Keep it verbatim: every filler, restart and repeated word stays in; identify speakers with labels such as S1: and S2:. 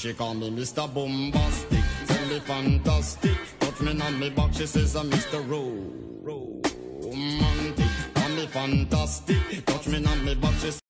S1: She call me Mister Boombastic, tell me fantastic. Touch me on me back, she says I'm Mister Romantic. Call me fantastic, touch me on me back, she